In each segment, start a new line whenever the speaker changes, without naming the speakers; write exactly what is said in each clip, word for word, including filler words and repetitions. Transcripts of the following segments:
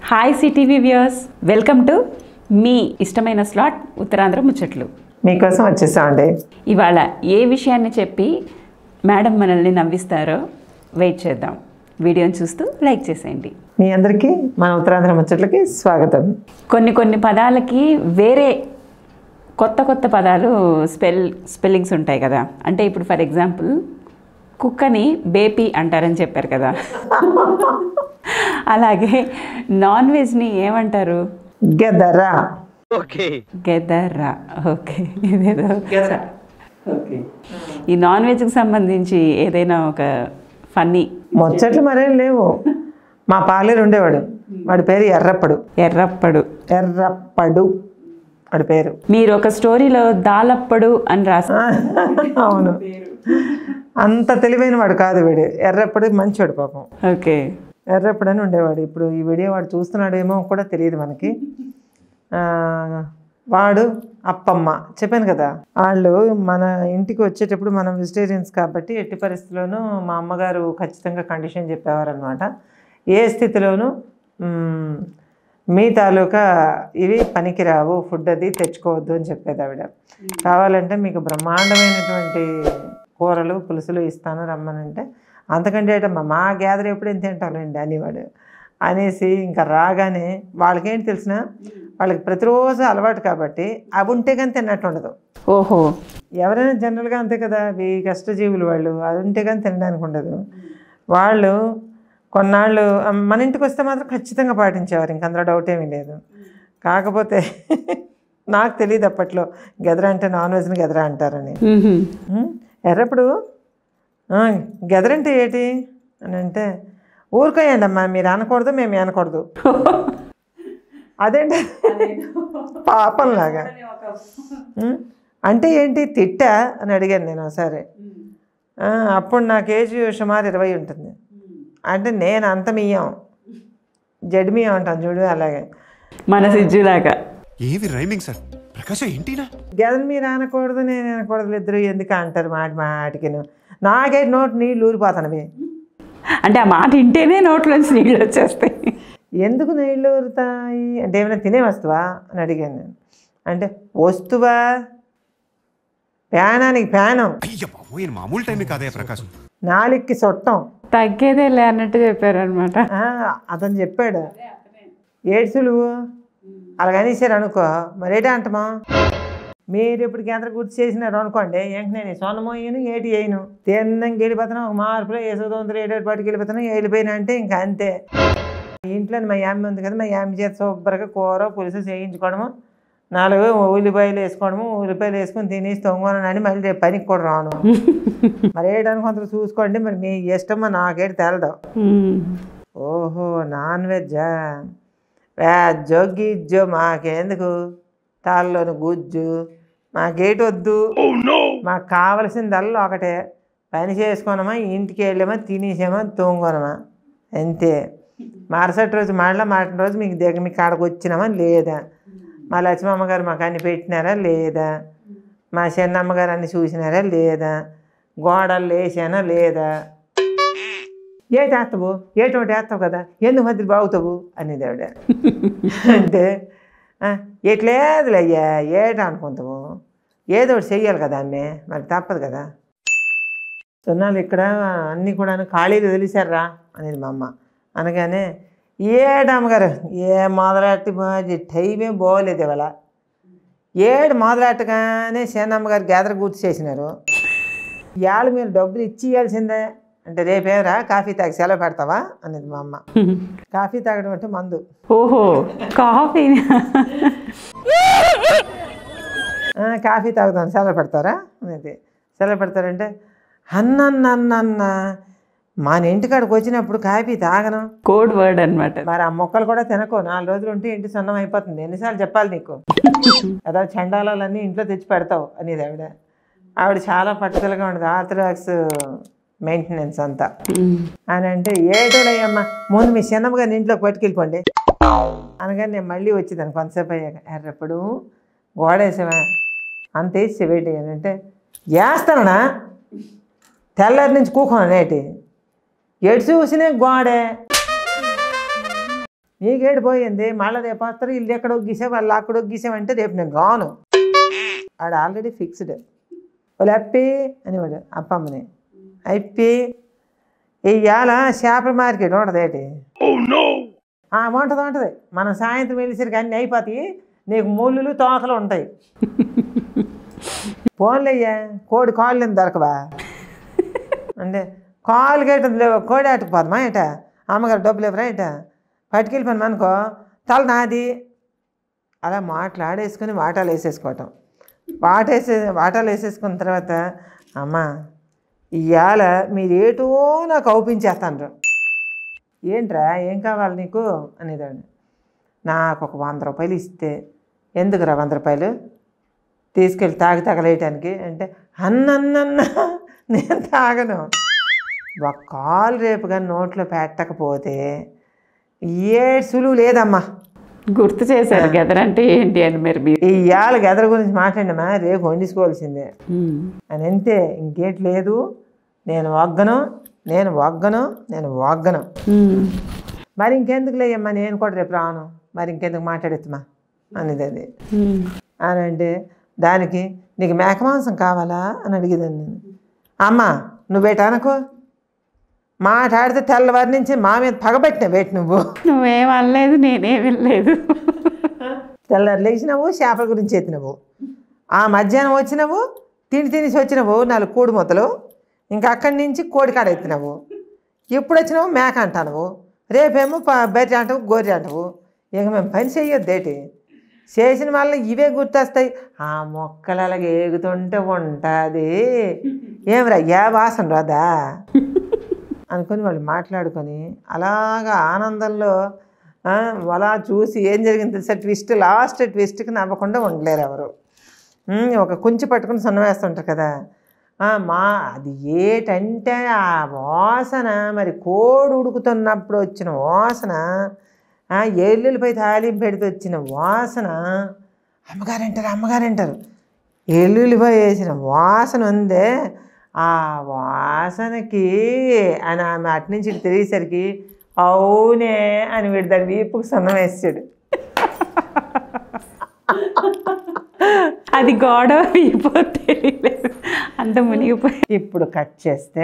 Hi city TV viewers, welcome to మీ ఇష్టమైన slot Uttarandhra ముచ్చట్లు.
మీకోసం వచ్చేసామండి.
ఇవాళ ఏ విషయాన్ని చెప్పి మేడం మనల్ని నవ్విస్తారో వెయిట్ చేద్దాం. వీడియోని చూస్తూ లైక్ చేసేయండి.
మీ అందరికీ మన ఉత్తరాంధ్ర ముచ్చట్లకి స్వాగతం.
కొన్ని కొన్ని పదాలకి వేరే కొత్త కొత్త పదాలు స్పెల్ స్పెల్లింగ్స్ ఉంటాయి కదా. అంటే ఇప్పుడు ఫర్ ఎగ్జాంపుల్ కుక్కని బేపీ అంటారని చెప్పారు కదా. అలాగే నాన్ వెజ్ని ఏమంటారు?
గెదరా.
ఓకే
గెదరా. ఓకే, ఇదేదో ఈ నాన్ వెజ్కి సంబంధించి ఏదైనా ఒక ఫన్నీ
ముచ్చట్లు మరేం లేవు. మా పాలేరు ఉండేవాడు, వాడి పేరు ఎర్రప్పడు.
ఎర్రప్పడు
ఎర్రప్పడు వాడి పేరు.
మీరు ఒక స్టోరీలో దాలప్పడు అని రాసి.
అవును, అంత తెలివైన వాడు కాదు వీడు. ఎర్రప్పడు మంచివాడు పాపం.
ఓకే,
ఎర్రప్పడు అని ఉండేవాడు. ఇప్పుడు ఈ వీడియో వాడు చూస్తున్నాడేమో కూడా తెలియదు మనకి. వాడు అప్పమ్మ చెప్పాను కదా, వాళ్ళు మన ఇంటికి వచ్చేటప్పుడు మనం వెజిటేరియన్స్ కాబట్టి ఎట్టి పరిస్థితుల్లోనూ మా అమ్మగారు ఖచ్చితంగా కండిషన్ చెప్పేవారు అనమాట. ఏ స్థితిలోనూ మీ తాలూకా ఇవి పనికిరావు, ఫుడ్ అది తెచ్చుకోవద్దు అని చెప్పేది ఆవిడ. కావాలంటే మీకు బ్రహ్మాండమైనటువంటి కూరలు పులుసులు ఇస్తాను రమ్మనంటే, అంతకంటే ఏటమ్మా మా గ్యాదర్ ఎప్పుడు ఎంత తింటానండి అనేవాడు. అనేసి ఇంకా రాగానే వాళ్ళకేంటి తెలిసిన, వాళ్ళకి ప్రతిరోజు అలవాటు కాబట్టి అవి ఉంటే కానీ తిన్నట్టు ఉండదు.
ఓహో,
ఎవరైనా జనరల్గా అంతే కదా, ఈ కష్టజీవులు వాళ్ళు, అది ఉంటే కానీ తినడానికి ఉండదు. వాళ్ళు కొన్నాళ్ళు మన ఇంటికి వస్తే మాత్రం ఖచ్చితంగా పాటించేవారు, ఇంక అందులో డౌట్ ఏమీ లేదు. కాకపోతే నాకు తెలియదు అప్పట్లో గెదర అంటే నాన్ వెజ్ని గెదర అంటారని. ఎర్రప్పుడు గెదరంటే ఏంటి అని అంటే, ఊరుకోయండి అమ్మా మీరు అనకూడదు మేము అనకూడదు. అదేంటి పాపంలాగా అంటే ఏంటి తిట్టా అని అడిగాను నేను ఒకసారి. అప్పుడు నాకు ఏజ్ సుమారు ఇరవై ఉంటుంది. అంటే నేను అంత మియ్యం జడ్మియం అంటాను చూడు, అలాగే
మన సిజ్జులాగా.
ఏవి రైమింగ్ సార్ ప్రకాశం ఏంటినా?
గెదలు మీరు అనకూడదు నేను అనకూడదు ఇద్దరు ఎందుకు అంటారు మాట మాటికి. నాకే నోటి నీళ్ళు ఊరిపోతానవి.
అంటే ఆ మాట వింటేనే నోట్లోంచి నీళ్ళు వచ్చేస్తాయి.
ఎందుకు నీళ్ళు ఊరుతాయి అంటే ఏమైనా తినే వస్తువా అని అడిగాను నేను. అంటే వస్తువా, ప్యానానికి ప్యానం,
మామూలు టైం కాదే ప్రకాశం,
నాలుగుకి సొట్టం,
తగ్గేదేలే అన్నట్టు చెప్పారు అనమాట.
అతను చెప్పాడు. ఏడు సులువు అలాగనేసారు అనుకో, మరేటా అంటమా. మీరు ఇప్పుడు కేంద్ర గుర్తు చేసినారు అనుకోండి, ఏంటి నేను సొన్నమోయను ఏటి వేయను, తిన్నం గెలిపోతాను, ఒక మార్పులో ఏసోదొందరు ఏడేడు పాటికి వెళ్ళిపోతాను, వెళ్ళిపోయినా అంటే ఇంకా అంతే. ఇంట్లో మా యామి ఉంది కదా, మా యామి చేత శుభ్రంగా కూర పులుసు చేయించుకోవడము, నాలుగు ఉల్లిపాయలు వేసుకోవడము, ఉల్లిపాయలు వేసుకొని తినేసి తొంగోనని మళ్ళీ రేపు పనికి కూడా రాను. మరి ఏడానికి కొంత చూసుకోండి, మరి మీ ఇష్టమో నాకేటి తెలదు. ఓహో నాన్ వెజ్జా, వెజ్జో గిజ్జో మాకెందుకు, తాళ్ళలోని గుజ్జు మాకేటి వద్దు, మాకు కావలసిందల్లా ఒకటే, పని చేసుకున్నామా ఇంటికి వెళ్ళామా తినేసామా తొంగోనమా అంతే. మరుసటి రోజు మళ్ళీ మరటి రోజు మీకు దగ్గర మీకు కాడకు వచ్చినామా లేదా, మా లక్ష్మమ్మగారు మాకు అన్ని పెట్టినారా లేదా, మా చిన్నమ్మగారు అన్ని చూసినారా లేదా, గోడలు వేసానా లేదా, ఏటి వేస్తావు ఏటి ఒకటి వేస్తావు కదా ఎందుకు మధ్య బాగుతావు అనేది ఆవిడ. అంటే ఎట్లేదులే అయ్యా ఏట అనుకుంటావు, ఏదో ఒకటి చెయ్యాలి కదా అమ్మే, మరి తప్పదు కదా. సున్నాలు ఇక్కడ అన్నీ కూడా ఖాళీలు తెలిసారా అనేది మా అమ్మ. అనగానే ఏడమ్మగారు ఏ మొదలెట్టి టైమే బాగోలేదు ఇవాళ, ఏడు మొదలెట్టగానే సేనమ్మగారు గ్యాదర్ గుర్తు చేసినారు, ఇవాళ మీరు డబ్బులు ఇచ్చి ఇవ్వాల్సిందే అంటే రేపేమరా కాఫీ తాగి సెలవు పెడతావా అనేది మా అమ్మ. కాఫీ తాగడం అంటే మందు.
ఓహో కాఫీ
కాఫీ తాగుతాను సెలవు పెడతారా అనేది. సెలవు పెడతారంటే అన్నన్నన్న మన ఇంటికాడికి వచ్చినప్పుడు కాఫీ తాగను,
కోడ్ వర్డ్ అనమాట.
మరి ఆ మొక్కలు కూడా తినకో, నాలుగు రోజులు ఉంటే ఇంటి సొన్నం అయిపోతుంది, ఎన్నిసార్లు చెప్పాలి నీకు, అదో చండాలన్నీ ఇంట్లో తెచ్చి పెడతావు అనేది ఆవిడ. ఆవిడ చాలా పట్టుదలగా ఉండదు, ఆర్థడాక్స్ మెయింటెనెన్స్ అంతా. అని అంటే ఏటోడయ్యమ్మా ముందు మీ చిన్నమ్మ గారిని ఇంట్లోకి పట్టుకెళ్ళిపోండి అనగానే నేను మళ్ళీ వచ్చేదాన్ని కొంతసేపు అయ్యాక. ఎర్రప్పుడు గోడేసావా అంత వేసి వేటి అని అంటే, వేస్తానా తెల్లారి నుంచి కూకోను నేటి ఎటు చూసినా గోడే నీకేడు పోయింది మళ్ళీ రేపు వస్తారు ఇల్లు ఎక్కడ ఒగ్గిసావు వాళ్ళు అక్కడ ఒగ్గిసావంటే రేపు నేను రాను. ఆడు ఆల్రెడీ ఫిక్స్డ్. వాళ్ళు అప్పి అనేవాడు అప్పమ్మని. అప్పి ఇవాళ చేపల మార్కెట్ ఉంటుంది ఏంటి ఉంటుంది ఉంటుంది మనం సాయంత్రం వెళ్ళేసరికి అన్నీ అయిపోతాయి, నీకు ముళ్ళు తోకలు ఉంటాయి. ఫోన్లయ్యా కోడి కాళ్ళు దొరకవా అంటే కాలు గేట లేవు కోడి ఆటకపోదమా ఏట అమ్మగారు డబ్బులు ఇవ్వరా ఏట పట్టుకెళ్ళిపోయాను అనుకో తల నాది. అలా మాట్లాడేసుకొని వాటాలు వేసేసుకోవటం. వాటేసే వాటాలు వేసేసుకున్న తర్వాత అమ్మ ఇవాళ మీరు ఏటో నాకు అవుపించేస్తాను. ఏంట్రా ఏం కావాలి నీకు అనేదాన్ని. నాకు ఒక వంద రూపాయలు ఇస్తే. ఎందుకురా వంద రూపాయలు? తీసుకెళ్ళి తాగి తగలేయటానికి అంటే అన్నన్న నేను తాగను. ఒక కాలు రేపు కానీ నోట్లో పెట్టకపోతే ఏ సులువు లేదమ్మా.
గుర్తు చేశారు గెదర్ అంటే ఏంటి అని మీరు
ఇవాళ గెదర్ గురించి మాట్లాడినమ్మా రేపు వండించుకోవాల్సిందే అని అంతే, ఇంకేటి లేదు. నేను వగ్గను నేను వగ్గను నేను వగ్గను మరి ఇంకెందుకు లేయమ్మా నేను కూడా రేపు రాను, మరి ఇంకెందుకు మాట్లాడేస్తుమా అనేది అది అని అంటే దానికి నీకు మేక మాంసం కావాలా అని అడిగేదాన్ని నేను. అమ్మ నువ్వేటనుకో మాట్లాడితే తెల్లవారి నుంచి మా మీద పగబెట్టినా వేటి నువ్వు
నువ్వేం అనలేదు నేనేం వెళ్ళలేదు.
తెల్లారి లేచినావు చేపల గురించి ఎత్తినవు, ఆ మధ్యాహ్నం వచ్చినావు తిండి తినేసి వచ్చినావు నాలుగు కూడి మొత్తలు, ఇంకా అక్కడి నుంచి కోడికాడ ఎత్తినావు. ఎప్పుడు వచ్చినావు మేక అంటావు, రేపేమో బెర్రి అంటావు గొర్రె అంటావు. ఇక మేము పని చెయ్యొద్దేటి చేసిన వల్ల ఇవే గుర్తొస్తాయి. ఆ మొక్కలు అలాగే ఏగుతుంటే ఉంటుంది ఏమిరా ఏ వాసన రాదా అనుకొని వాళ్ళు మాట్లాడుకొని అలాగా ఆనందంలో అలా చూసి ఏం జరిగింది తెలుసా ట్విస్ట్ లాస్ట్ ట్విస్ట్కి నవ్వకుండా ఉండలేరు ఎవరు. ఒక కుంచి పట్టుకుని సొన్న వేస్తుంటారు కదా మా అది ఏటంటే ఆ వాసన మరి కోడి ఉడుకుతున్నప్పుడు వచ్చిన వాసన, ఎల్లుల్లిపై తాలింపు పెడితే వచ్చిన వాసన, అమ్మగారంటారు అమ్మగారంటారు ఎల్లుల్లిపై వేసిన వాసన ఉందే ఆ వాసనకి అని ఆమె అటు నుంచి ఇటు తిరిగేసరికి అవునే అని వీడు దాని వీపుకు సొన్నం వేసాడు.
అది గోడ వీపోతే అంత మునిగిపోయి.
ఇప్పుడు కట్ చేస్తే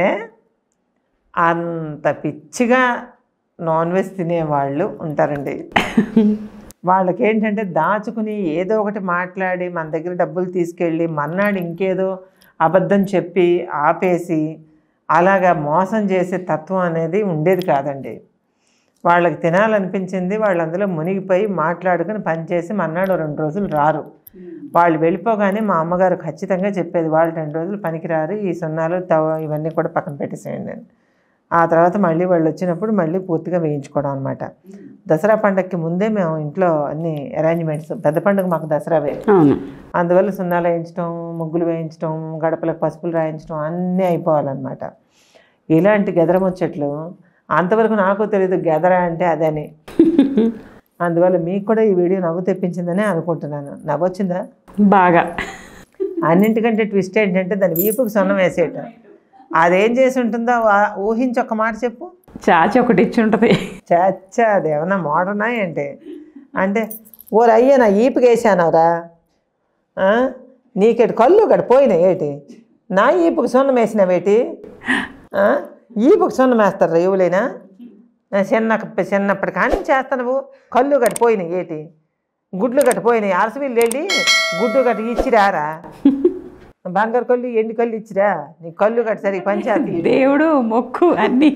అంత పిచ్చిగా నాన్ వెజ్ తినేవాళ్ళు ఉంటారండి. వాళ్ళకి ఏంటంటే దాచుకుని ఏదో ఒకటి మాట్లాడి మన దగ్గర డబ్బులు తీసుకెళ్ళి మన్నాడు ఇంకేదో అబద్ధం చెప్పి ఆపేసి అలాగా మోసం చేసే తత్వం అనేది ఉండేది కాదండి. వాళ్ళకి తినాలనిపించింది వాళ్ళు అందులో మునిగిపోయి మాట్లాడుకుని పనిచేసి మన్నాడు రెండు రోజులు రారు. వాళ్ళు వెళ్ళిపోగానే మా అమ్మగారు ఖచ్చితంగా చెప్పేది వాళ్ళు రెండు రోజులు పనికిరారు, ఈ సున్నాలు తవ ఇవన్నీ కూడా పక్కన పెట్టేసేయండి అని. ఆ తర్వాత మళ్ళీ వాళ్ళు వచ్చినప్పుడు మళ్ళీ పూర్తిగా వేయించుకోవడం అనమాట. దసరా పండగకి ముందే మేము ఇంట్లో అన్ని అరేంజ్మెంట్స్, పెద్ద పండుగ మాకు దసరావే, అందువల్ల సున్నాలు వేయించడం, ముగ్గులు వేయించడం, గడపలకు పసుపులు రాయించడం అన్నీ అయిపోవాలన్నమాట. ఇలాంటి గెదర ముచ్చట్లు అంతవరకు నాకు తెలియదు గెదర అంటే అదని. అందువల్ల మీకు కూడా ఈ వీడియో నవ్వు తెప్పించిందని అనుకుంటున్నాను. నవ్వు వచ్చిందా?
బాగా.
అన్నింటికంటే ట్విస్ట్ ఏంటంటే దాని వీపుకి సొన్నం వేసేయటం. అదేం చేసి ఉంటుందో ఊహించి ఒక్క మాట చెప్పు.
చాచి ఒకటి ఇచ్చి ఉంటుంది.
చాచా అది ఏమన్నా మోడర్నా ఏంటి అంటే ఓరు అయ్యా నా ఈపుకి వేసానవరా నీకేటి కళ్ళు గడ పోయినా ఏటి నా ఈపుకి సొన్నం వేసినావేటి, ఈపుకి సొన్నం వేస్తారా ఎవరైనా? చిన్న చిన్నప్పటి కానీ చేస్తాను కళ్ళు గట్టిపోయినాయి ఏటి, గుడ్లు గట్టిపోయినాయి, అరసవిల్లు వెళ్ళి గుడ్డు గట్టి ఇచ్చిరారా, బంగారు కళ్ళు ఎండి కళ్ళు ఇచ్చిరా, నీ కళ్ళు గట్టి సరి పంచాయతీ
దేవుడు మొక్కు అన్నీ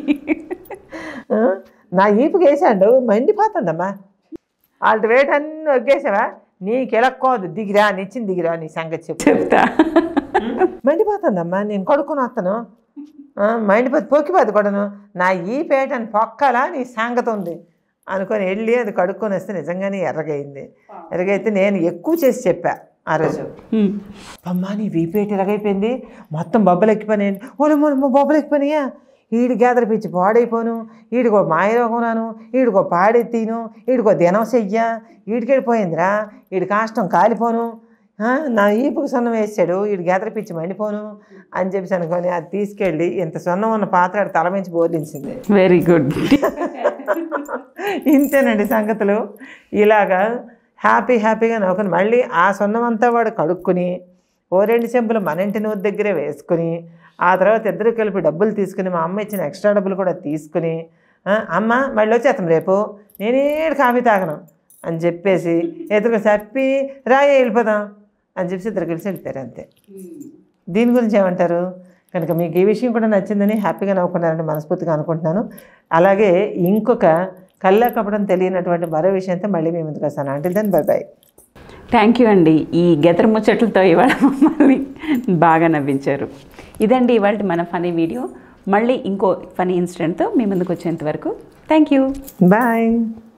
నా ఈపుకి వేసాడు మండిపోతుందమ్మా. వాళ్ళ వేట అన్నీ ఒగ్గేసావా నీకు ఎలక్కోదు దిగిరా నిచ్చింది దిగిరా నీ సంగతి చెప్పు
చెప్తా.
మండిపోతుందమ్మా నేను కొడుకుని వస్తాను మండిపోతే పొక్కిపోద్ది కొడను నా ఈ పేటని పొక్కలా నీ సంగతి ఉంది అనుకొని వెళ్ళి అది కడుక్కొని వస్తే నిజంగానే ఎర్రగైంది. ఎర్రగైతే నేను ఎక్కువ చేసి చెప్పా ఆ రోజు, అమ్మా నీ వీపేట ఎలాగైపోయింది మొత్తం బొబ్బలు ఎక్కిపోయినాయండి. ఓలే మొలమ్మ బొబ్బలు ఎక్కిపోయినాయా, ఈడు గేదర పిచ్చి పాడైపోను, ఈడికో మాయరోగం రాను, ఈడికో పాడెత్తిను, ఈడికో దినం చెయ్యా, ఈడికెళ్ళిపోయిందిరా, ఈడి కాష్టం కాలిపోను, నా ఈపుకు సొన్నం వేసాడు, ఈడు గేదర పిచ్చి మండిపోను అని చెప్పేసి అనుకొని అది తీసుకెళ్ళి ఇంత సొన్నం ఉన్న పాత్ర తల మించి బోర్లించింది.
Very good.
ఇంతేనండి సంగతులు. ఇలాగా హ్యాపీ హ్యాపీగా నవ్వుకుని మళ్ళీ ఆ సున్నమంతా వాడు కడుక్కుని ఓ రెండు చెంపులు మన ఇంటి నూతి దగ్గరే వేసుకుని ఆ తర్వాత ఇద్దరు కలిపి డబ్బులు తీసుకుని మా అమ్మ ఇచ్చిన ఎక్స్ట్రా డబ్బులు కూడా తీసుకుని అమ్మ మళ్ళీ వచ్చేస్తాం రేపు నేనే కాఫీ తాగను అని చెప్పేసి ఎదురు చెప్పి రాయే వెళ్ళిపోదాం అని చెప్పేసి ఇద్దరు కలిసి వెళ్ళిపోయారు అంతే. దీని గురించి ఏమంటారు? కనుక మీకు ఈ విషయం కూడా నచ్చిందని హ్యాపీగా నవ్వుకున్నారని మనస్ఫూర్తిగా అనుకుంటున్నాను. అలాగే ఇంకొక కళ్ళ కపడం తెలియనటువంటి మరో విషయంతో మళ్ళీ మీ ముందుకు వస్తాను. అంటే దాన్ని బై బాయ్.
థ్యాంక్ యూ అండి. ఈ గెదర్ ముచ్చట్లతో ఇవాళ మమ్మల్ని బాగా నవ్వించారు. ఇదండి ఇవాళ మన ఫనీ వీడియో. మళ్ళీ ఇంకో ఫనీ ఇన్సిడెంట్తో మీ ముందుకు వచ్చేంత వరకు థ్యాంక్ యూ.
బాయ్.